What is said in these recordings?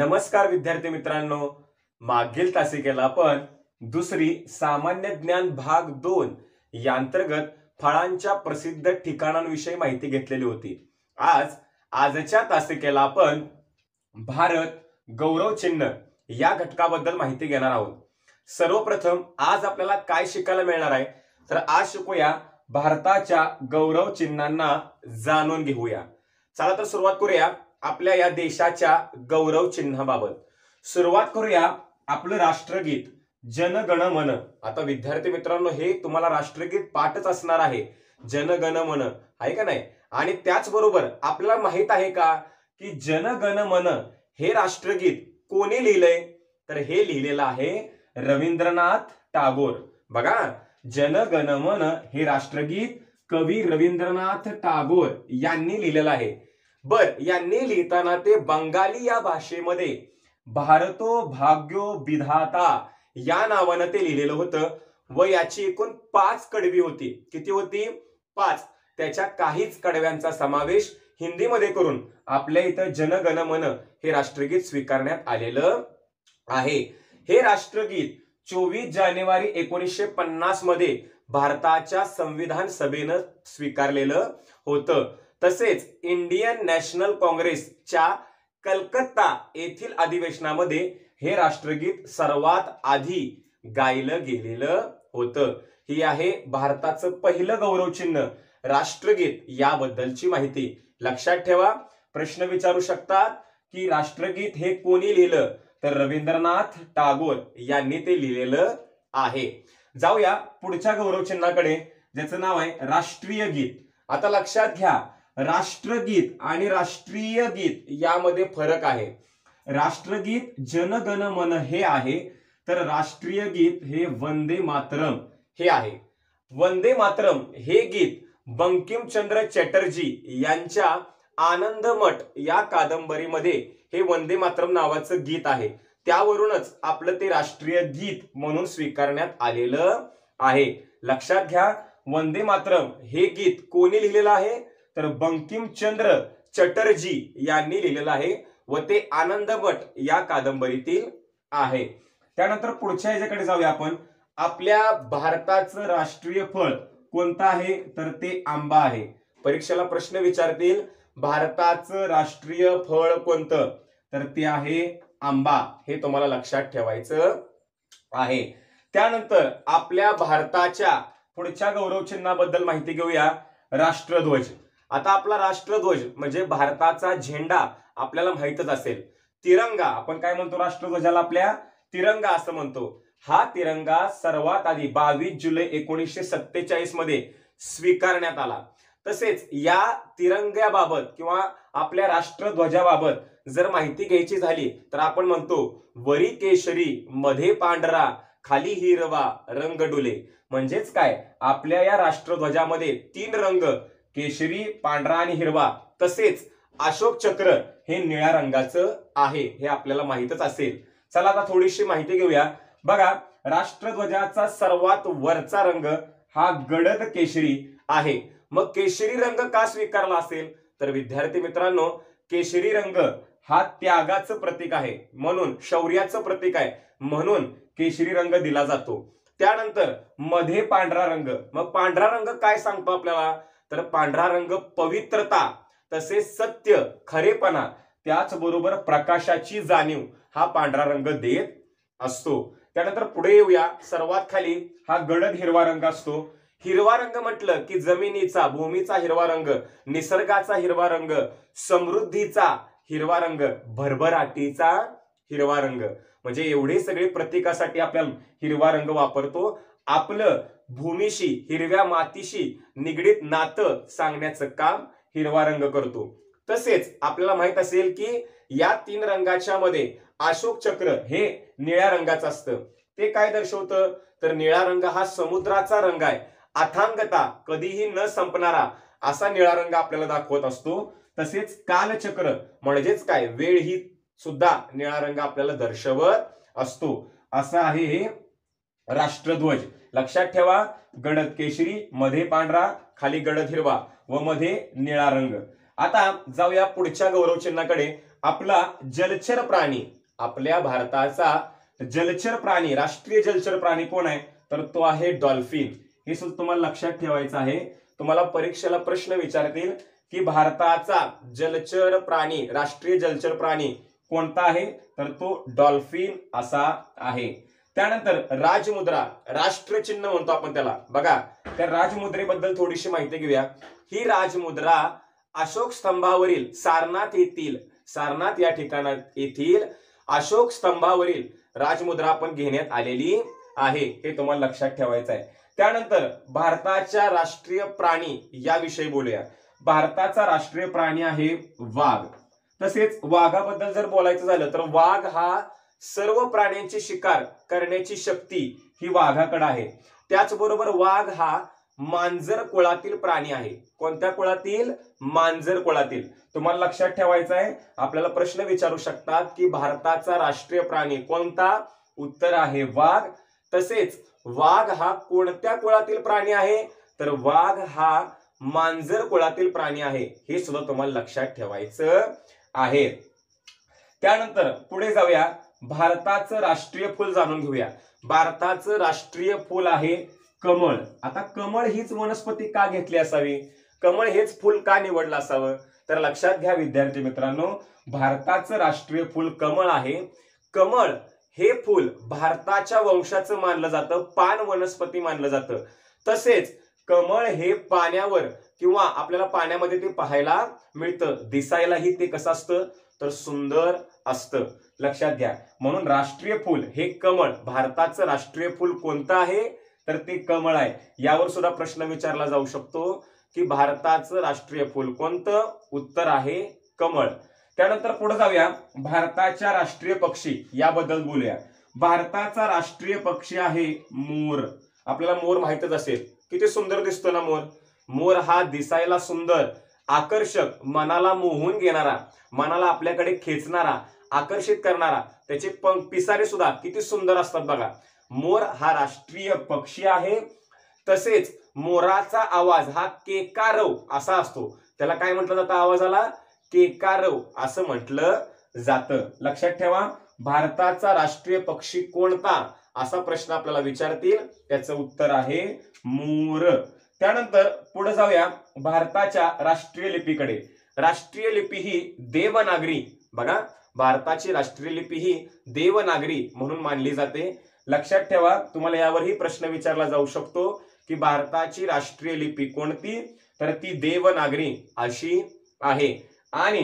नमस्कार विद्यार्थी मित्रांनो, मागील तासिकेला आपण दुसरी सामान्य ज्ञान भाग 2 यांतर्गत फळांच्या प्रसिद्ध ठिकाणांविषयी माहिती घेतलेली होती। आजच्या तासिकेला आपण भारत गौरव चिन्ह या घटकाबद्दल माहिती घेणार आहोत। सर्वप्रथम आज आपल्याला काय शिकायला मिळणार आहे, तर आज शिकूया भारताच्या गौरव चिन्हांना जाणून घेऊया। चला तर सुरुवात करूया आपल्या या देशाच्या गौरव चिन्हाबाबत। सुरुवात करूया आपलं राष्ट्रगीत जन गण मन। आता विद्यार्थी मित्रांनो, हे तुम्हाला राष्ट्रगीत पाठच असणार आहे, जन गण मन आहे का नाही। आणि त्याचबरोबर आपल्याला माहित आहे का की जन गण मन हे राष्ट्रगीत कोणी लिहिलंय, तर हे लिहिलेलं आहे रवींद्रनाथ टागोर। बघा, जन गण मन हे राष्ट्रगीत कवी रवींद्रनाथ टागोर यांनी लिहिलेलं आहे। बर, यांनी लिहिताना ते बंगाली या भाषेमध्ये भारतो भाग्यो विधाता या नावानं ते लिहिलेलं होतं व याची एकूण 5 कडवी होती। किती होती? 5। त्याच्या काहीच कडव्यांचा समावेश हिंदीमध्ये करून आपल्या इथं जन गण मन हे राष्ट्रगीत स्वीकारण्यात आलेलं आहे। हे राष्ट्रगीत 24 जानेवारी 1950 मध्ये भारताच्या संविधान सभेनं स्वीकारलेलं होतं। तसेच इंडियन नॅशनल काँग्रेसच्या कलकत्ता येथील अधिवेशनामध्ये हे राष्ट्रगीत सर्वात आधी गायलं गेलेलं होतं। ही आहे भारताचं पहिलं गौरव चिन्ह राष्ट्रगीत याबद्दलची माहिती। लक्षात ठेवा, प्रश्न विचारू शकतात की राष्ट्रगीत हे कोणी लिहिलं, तर रवींद्रनाथ टागोर यांनी ते लिहिलेलं आहे। जाऊया पुढच्या गौरव चिन्हाकडे, ज्याचं नाव आहे राष्ट्रीय गीत। आता लक्षात घ्या, राष्ट्रगीत आणि राष्ट्रीय गीत यामध्ये फरक आहे। राष्ट्रगीत जन गण मन हे आहे, तर राष्ट्रीय गीत हे वंदे मातरम हे आहे। वंदे मातरम हे गीत बंकिमचंद्र चटर्जी यांच्या आनंदमठ या कादंबरीमध्ये हे वंदे मातरम नावाचं गीत आहे। त्यावरूनच आपलं ते राष्ट्रीय गीत म्हणून स्वीकारण्यात आलेलं आहे। लक्षात घ्या, वंदे मातरम हे गीत कोणी लिहिलेलं आहे, तर बंकिमचंद्र चटर्जी यांनी लिहिलेलं आहे व ते आनंदमठ या कादंबरीतील आहे। त्यानंतर पुढच्या याच्याकडे जाऊया आपण। आपल्या भारताचं राष्ट्रीय फळ कोणतं आहे, तर ते आंबा आहे। परीक्षेला प्रश्न विचारतील भारताचं राष्ट्रीय फळ कोणतं, तर ते आहे आंबा। हे तुम्हाला लक्षात ठेवायचं आहे। त्यानंतर आपल्या भारताच्या पुढच्या गौरव चिन्हाबद्दल माहिती घेऊया, राष्ट्रध्वज। आता आपला राष्ट्रध्वज म्हणजे भारताचा झेंडा आपल्याला माहितच असेल। तिरंगा आपण काय म्हणतो, राष्ट्रध्वजाला आपल्या तिरंगा असं म्हणतो। हा तिरंगा सर्वात आधी 22 जुलै 1947 मध्ये स्वीकारण्यात आला। तसेच या तिरंग्याबाबत किंवा आपल्या राष्ट्रध्वजाबाबत जर माहिती घ्यायची झाली तर आपण म्हणतो वरी केशरी मध्ये पांढरा खाली हिरवा रंग डुले। म्हणजेच काय, आपल्या या राष्ट्रध्वजामध्ये 3 रंग, केशरी, पांढरा आणि हिरवा, तसेच अशोक चक्र हे निळ्या रंगाचं आहे, हे आपल्याला माहितच असेल। चला आता थोडीशी माहिती घेऊया। बघा, राष्ट्रध्वजाचा सर्वात वरचा रंग हा गडद केशरी आहे। मग केशरी रंग का स्वीकारला असेल, तर विद्यार्थी मित्रांनो, केशरी रंग हा त्यागाचं प्रतीक आहे, म्हणून शौर्याचं प्रतीक आहे, म्हणून केशरी रंग दिला जातो। त्यानंतर मध्ये पांढरा रंग। मग पांढरा रंग काय सांगतो आपल्याला, तर पांढरा रंग पवित्रता, तसेच सत्य, खरेपणा, त्याचबरोबर प्रकाशाची जाणीव हा पांढरा रंग देत असतो। त्यानंतर पुढे येऊया, सर्वात खाली हा गडद हिरवा रंग असतो। हिरवा रंग म्हटलं की जमिनीचा, भूमीचा हिरवा रंग, निसर्गाचा हिरवा रंग, समृद्धीचा हिरवा रंग, भरभराटीचा हिरवा रंग, म्हणजे एवढे सगळे प्रतीकासाठी आपल्याला हिरवा रंग वापरतो। आपलं भूमीशी, हिरव्या मातीशी निगडीत नातं सांगण्याचं काम हिरवा रंग करतो। तसेच आपल्याला माहित असेल की या 3 रंगाच्या मध्ये अशोक चक्र हे निळ्या रंगाचं असतं। ते काय दर्शवतं, तर निळा रंग हा समुद्राचा रंग आहे, अथांगता, कधीही न संपणारा असा निळा रंग आपल्याला दाखवत असतो। तसेच कालचक्र म्हणजेच काय, वेळ ही सुद्धा निळा रंग आपल्याला दर्शवत असतो। असं आहे हे राष्ट्रध्वज। लक्षात ठेवा, गडद केशरी, मध्ये पांढरा, खाली गडद हिरवा व मध्ये निळा रंग। आता जाऊया पुढच्या गौरव चिन्हाकडे। आपला जलचर प्राणी आपल्या भारताचा जलचर प्राणी, राष्ट्रीय जलचर प्राणी कोण आहे, तर तो आहे डॉल्फिन. हे सुद्धा तुम्हाला लक्षात ठेवायचं आहे. तुम्हाला परीक्षेला प्रश्न विचारतील की भारताचा जलचर प्राणी, राष्ट्रीय जलचर प्राणी कोणता आहे, तर तो डॉल्फिन असा आहे. त्यानंतर राजमुद्रा, राष्ट्रचिन्ह म्हणतो आपण त्याला. बघा, त्या राजमुद्रेबद्दल थोडीशी माहिती घेऊया. ही राजमुद्रा अशोक स्तंभावरील सारनाथ या ठिकाणात येथील अशोक स्तंभावरील राजमुद्रा आपण घेण्यात आलेली आहे. हे तुम्हाला लक्षात ठेवायचं आहे. त्यानंतर भारताच्या राष्ट्रीय प्राणी याविषयी बोलूया. भारताचा राष्ट्रीय प्राणी आहे वाघ. तसेच वाघाबद्दल जर बोलायचं झालं तर वाघ हा सर्व प्राण्यांची शिकार करण्याची शक्ती ही वाघाकडे आहे. त्याचबरोबर वाघ हा मांजर कुळातील प्राणी आहे. कोणत्या कुळातील? मांजर कुळातील. तुम्हाला लक्षात ठेवायचं आहे. आपल्याला प्रश्न विचारू शकतात की भारताचा राष्ट्रीय प्राणी कोणता? उत्तर आहे वाघ. तसेच वाघ हा कोणत्या कुळातील प्राणी आहे, तर वाघ हा मांजर कुळातील प्राणी आहे. हे सुद्धा तुम्हाला लक्षात ठेवायचं आहे. त्यानंतर पुढे जाऊया. भारताचं राष्ट्रीय फूल जाणून घेऊया. भारताचं राष्ट्रीय फूल आहे कमळ. आता कमळ हीच वनस्पती का घेतली असावी, कमळ हेच फूल का निवडलं असावं, तर लक्षात घ्या विद्यार्थी मित्रांनो, भारताचं राष्ट्रीय फूल कमळ आहे. कमळ हे फूल भारताच्या वंशाचं मानलं जातं, पान वनस्पती मानलं जातं. तसेच कमळ हे पाण्यावर किंवा आपल्याला पाण्यामध्ये ते पाहायला मिळतं. दिसायलाही ते कसं असतं, तर सुंदर असतं. लक्षात घ्या. म्हणून राष्ट्रीय फूल हे कमळ. भारताचं राष्ट्रीय फूल कोणतं आहे, तर ते कमळ आहे. यावर सुद्धा प्रश्न विचारला जाऊ शकतो की भारताचं राष्ट्रीय फूल कोणतं? उत्तर आहे कमळ. त्यानंतर पुढे जाऊया. भारताच्या राष्ट्रीय पक्षी याबद्दल बोलूया. भारताचा राष्ट्रीय पक्षी आहे मोर. आपल्याला मोर माहितच असेल, किती सुंदर दिसतो ना मोर. मोर हा दिसायला सुंदर, आकर्षक, मनाला मोहून घेणारा, मनाला आपल्याकडे खेचणारा, आकर्षित करणारा, त्याचे पिसारे सुद्धा किती सुंदर असतात बघा. मोर हा राष्ट्रीय पक्षी आहे. तसेच मोराचा आवाज हा केकारव असा असतो. त्याला काय म्हटलं जातं आवाजाला? केकारव असं म्हटलं जातं. लक्षात ठेवा. भारताचा राष्ट्रीय पक्षी कोणता असा प्रश्न आपल्याला विचारतील, त्याचं उत्तर आहे मोर. त्यानंतर पुढे जाऊया भारताच्या राष्ट्रीय लिपीकडे. राष्ट्रीय लिपी ही देवनागरी. बघा, भारताची राष्ट्रीय लिपी ही देवनागरी म्हणून मानली जाते. लक्षात ठेवा. तुम्हाला यावरही प्रश्न विचारला जाऊ शकतो की भारताची राष्ट्रीय लिपी कोणती, तर ती देवनागरी अशी आहे. आणि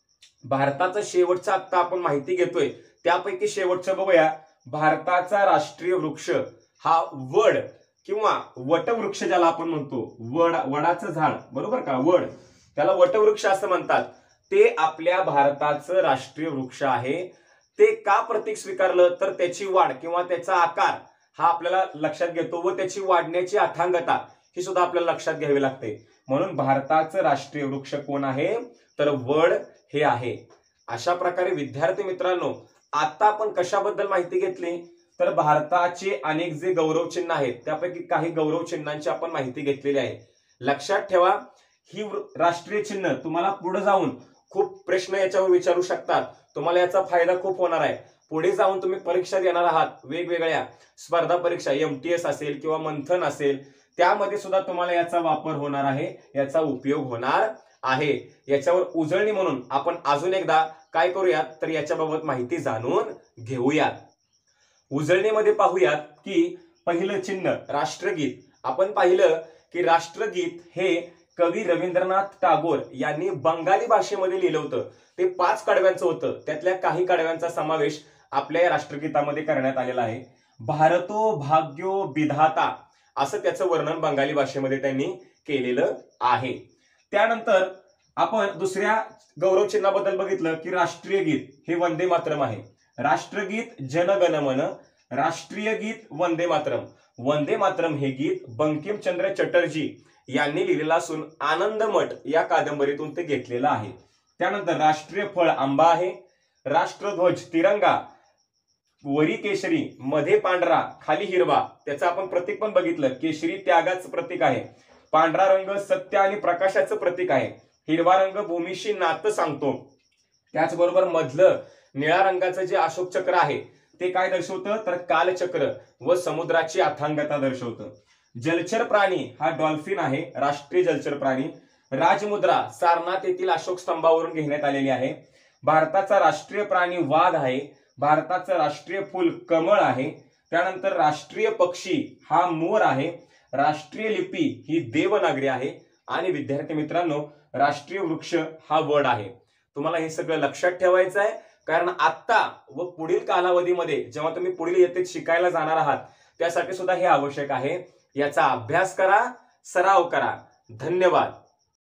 भारताचं शेवटचं आता आपण माहिती घेतोय त्यापैकी शेवटचं बघूया. भारताचा राष्ट्रीय वृक्ष हा वड किंवा वटवृक्ष ज्याला आपण म्हणतो. वडाचं झाड, बरोबर का, वड, त्याला वटवृक्ष असं म्हणतात. ते आपल्या भारताचं राष्ट्रीय वृक्ष आहे. ते का प्रतीक स्वीकारलं, तर त्याची वाढ किंवा त्याचा आकार हा आपल्याला लक्षात घेतो व त्याची वाढण्याची अथांगता ही सुद्धा आपल्याला लक्षात घ्यावी लागते. म्हणून भारताचं राष्ट्रीय वृक्ष कोण आहे, तर वड हे आहे. अशा प्रकारे विद्यार्थी मित्रांनो, आता आपण कशाबद्दल माहिती घेतली, तर भारताचे अनेक जे गौरव चिन्ह आहेत त्यापैकी काही गौरव चिन्हांची आपण माहिती घेतलेली आहे. लक्षात ठेवा. ही राष्ट्रीय चिन्ह तुम्हाला पुढे जाऊन खूप प्रश्न याच्यावर विचारू शकतात. तुम्हाला याचा फायदा खूप होणार आहे. पुढे जाऊन तुम्ही परीक्षा देणार आहात, वेगवेगळ्या स्पर्धा परीक्षा, MTS असेल किंवा मंथन असेल, त्यामध्ये सुद्धा तुम्हाला याचा वापर होणार आहे, याचा उपयोग होणार आहे. याच्यावर उजळणी म्हणून आपण अजून एकदा काय करूयात, तर याच्याबाबत माहिती जाणून घेऊयात. उजळणीमध्ये पाहूयात की पहिलं चिन्ह राष्ट्रगीत. आपण पाहिलं की राष्ट्रगीत हे कवी रवींद्रनाथ टागोर यांनी बंगाली भाषेमध्ये लिहिलं होतं. ते 5 कडव्यांचं होतं. त्यातल्या काही कडव्यांचा समावेश आपल्या या राष्ट्रगीतामध्ये करण्यात आलेला आहे. भारतो भाग्यो विधाता असं त्याचं वर्णन बंगाली भाषेमध्ये त्यांनी केलेलं आहे. त्यानंतर आपण दुसऱ्या गौरव चिन्हाबद्दल बघितलं की राष्ट्रीय गीत हे वंदे मातरम आहे. राष्ट्रगीत जनगणमन, राष्ट्रीय गीत वंदे मातरम. वंदे मातरम हे गीत बंकिमचंद्र चटर्जी यांनी लिहिलेलं असून आनंदमठ या कादंबरीतून ते घेतलेलं आहे. त्यानंतर राष्ट्रीय फळ आंबा आहे. राष्ट्रध्वज तिरंगा, वरी केशरी, मध्ये पांढरा, खाली हिरवा. त्याचं आपण प्रतीक पण बघितलं. केशरी त्यागाचं प्रतीक आहे. पांढरा रंग सत्य आणि प्रकाशाचं प्रतीक आहे. हिरवा रंग भूमीशी नातं सांगतो. त्याचबरोबर मधलं निळ्या रंगाचं जे अशोक चक्र आहे ते काय दर्शवतं, तर कालचक्र व समुद्राची अथांगता दर्शवतं. जलचर प्राणी हा डॉल्फिन आहे, राष्ट्रीय जलचर प्राणी. राजमुद्रा सारनाथ येथील अशोक स्तंभावरून घेण्यात आलेली आहे. भारताचा राष्ट्रीय प्राणी वाघ आहे. भारताचं राष्ट्रीय फूल कमळ आहे. त्यानंतर राष्ट्रीय पक्षी हा मोर आहे. राष्ट्रीय लिपी ही देवनागरी आहे. आणि विद्यार्थी मित्रांनो, राष्ट्रीय वृक्ष हा वड आहे. तुम्हाला हे सगळं लक्षात ठेवायचं आहे, कारण आता व पुढील कालावधीमध्ये जेव्हा तुम्ही पुढील इयत्तेत शिकायला जाणार आहात त्यासाठी सुद्धा हे आवश्यक आहे. याचा अभ्यास करा, सराव करा. धन्यवाद.